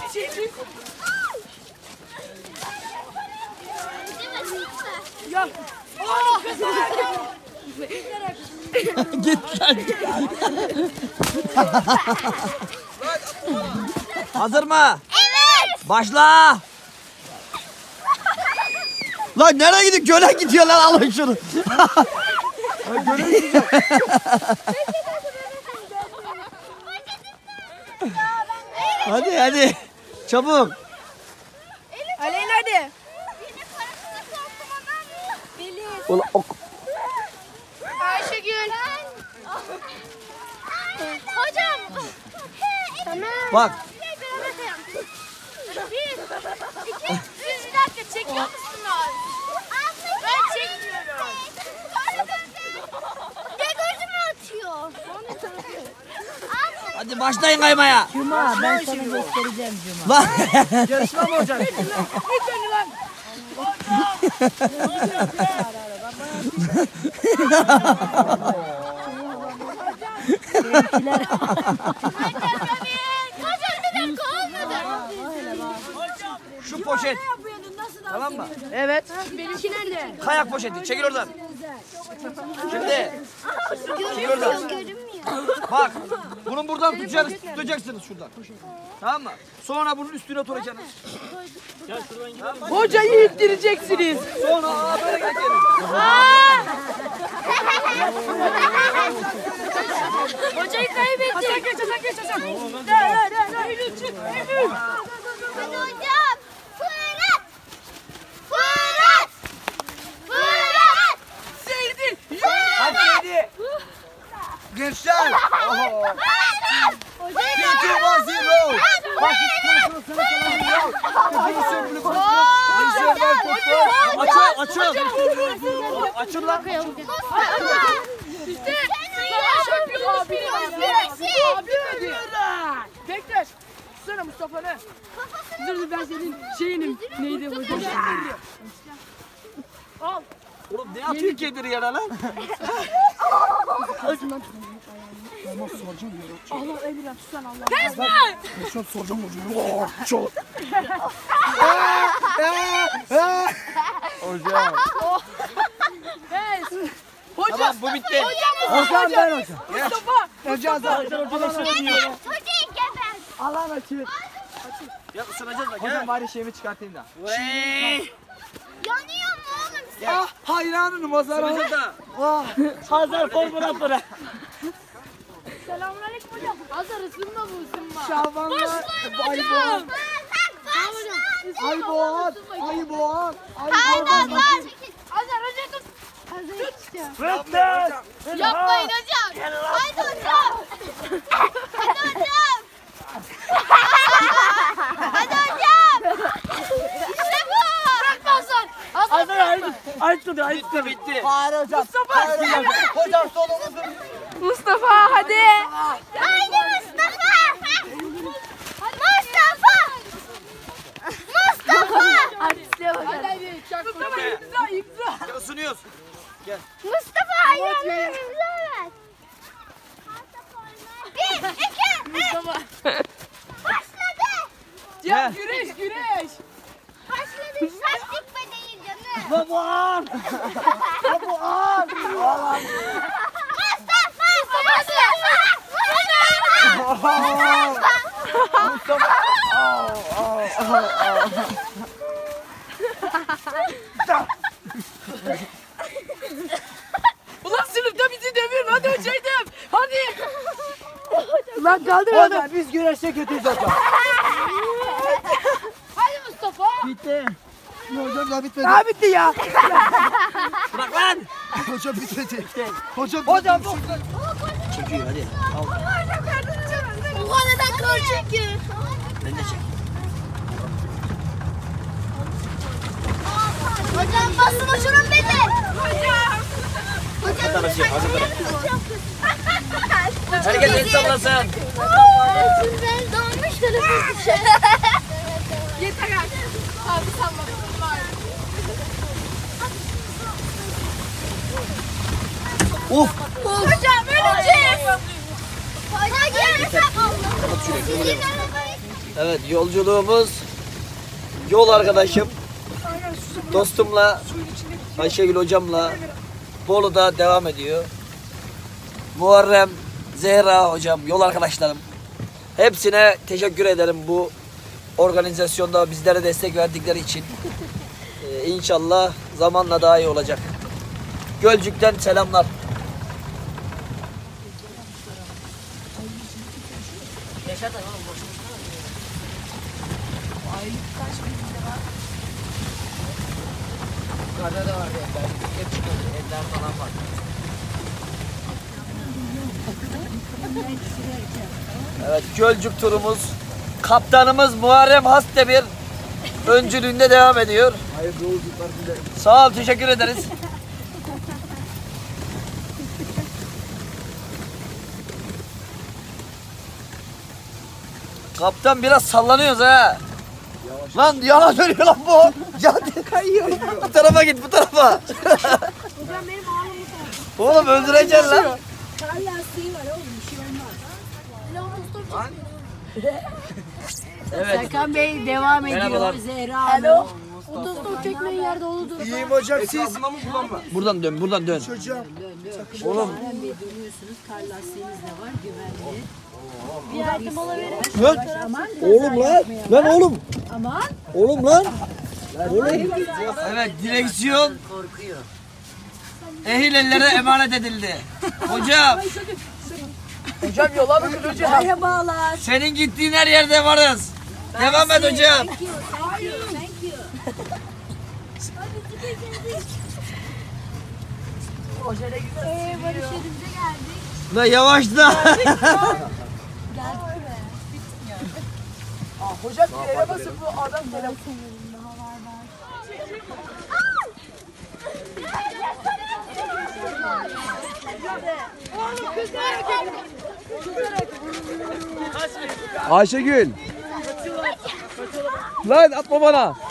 Ya. Git lan. Hazır mı? Evet. Başla. Lan nereye gidiyor? Göle gidiyor lan, alın şunu. Göle gidiyor. Hadi hadi. Çabuk. Aleyna hadi. Ulan ok. Ayşegül. Hocam. Tamam. Bak. Bir, iki, bir dakika çekiyor musunuz? Ben çekmiyorum. Ne gözümü atıyor? Hadi başlayın kaymaya. Cuma ben sana göstereceğim Cuma. Lan. Yarışma mı olacak? Şu poşet. Tamam mı? Evet. Benimki nerede? Kayak poşeti. Çekil oradan. Şimdi. Çekil oradan. Bak. Bunun buradan tutacaksınız şuradan. Tamam mı? Sonra bunun üstüne oturacaksınız. Hocayı ittireceksiniz. Sonra böyle geleceksiniz. Hocayı kaybettik. Hasan geç. Hadi hocam. Fırat. Seydi. Hadi hadi. Gençler. Oho. Three, 2, 1, 0. Bak açın lan. İşte şampiyon abi. Bekle. Sana Mustafa ne? Dur ben senin şeyinim. Neydi hocam? Al. Oğlum ne yapıyor kediri yana lan? Allah Emirhan tutsan Allah. Kesme! Çok soracağım hocam. Çok. Hocam. Pes. Hocam. Tamam bu bitti. Hocam ben hocam. Mustafa. Hocam Hocayı geber. Allah'ın açıyor. Ya ısınacağız bak. Hocam bari şeyimi çıkartayım da. Yanıyor mu oğlum sen? Hayranım Hazar. Isınacağız da. Hazar fotoğrafları. Selamünaleyküm hocam. Hazır ısınma bu ısınma. Şabanlar. Hocam. Ayboğan. Ayboğan. Aynen var. Hazır hocam tut. Yapmayın hocam. Haydi hocam. Hadi hocam. Hadi hocam. İşte bu. Bırakma Hasan. Hazar haydi. Bitti. Hayır hocam. Mustafa. Hocam solumuzu. Mustafa hadi. Haydi Mustafa. Mustafa. Artistliğe bak. Hadi Mustafa imza. Isınıyoruz. Mustafa hayranlarım imza ver. Bir, iki, üç. Mustafa. Başladı. Ya güreş. Başladı. Saç dikme değil canım. Babaan. Babaan. Mustafa. Ulan sınıfta bizi dövüyorsun. Hadi hocaydım. Hadi. Ulan kaldır onu. Hocam biz güreşte kötüyüz hocam. Hadi Mustafa. Bitti. Hocam ya bitmedi. Daha bitti ya. Bırak lan. Hocam bitmedi. Hocam bu. Çekiyor hadi. Al. Bu kadar kor çünkü. Ben de çek. Hocam basın uçurun beni. Hocam. Hazır Herkes el sallasın. Ben donmuş telefon düşer. Yeter artık. Abi salladım. Of. Hocam öleceğiz. Hocam gelin. Sizin arabayı. Evet, yolculuğumuz yol arkadaşım, dostumla, Ayşegül hocamla Bolu'da devam ediyor. Muharrem, Zehra hocam, yol arkadaşlarım. Hepsine teşekkür ederim bu organizasyonda bizlere destek verdikleri için. İnşallah zamanla daha iyi olacak. Gölcük'ten selamlar. Yukarıda da vardı evler. Hep çıkıyordu. Evler falan var. Evet, Gölcük turumuz. Kaptanımız Muharrem Hasdemir öncülüğünde devam ediyor. Hayırlı yolculuklar dilerim. Sağ ol, teşekkür ederiz. Kaptan biraz sallanıyoruz ha. Lan yana dönüyor lan bu. Kayıyor. Bu tarafa git, bu tarafa. Hocam benim ağlamı Oğlum öldüreceksin lan. kar lastiği var oğlum, bir şey olmaz. Evet. Serkan Bey devam ediyor. Merhabalar. Zehra Hanım. Otostop çekmeyin yerde doludur. İyiyim hocam siz. Buradan dön, buradan dön. Hocam. Oğlum. Muharrem Bey dönüyorsunuz. Kar lastiğiniz de var. Güvenli. Bir yerde mola verin. Lan. Oğlum lan. Lan oğlum. Aman. Oğlum lan. Evet, direksiyon Korkuyor. ehil ellere emanet edildi. Hocam, Hocam yola bakın hocam. Merhabalar. senin gittiğin her yerde varız. Devam et hocam. Thank you. Barış yerimize geldik. La yavaş da. Hocam frene basın, bu adam telefon. Ayşegül. Lan atma bana.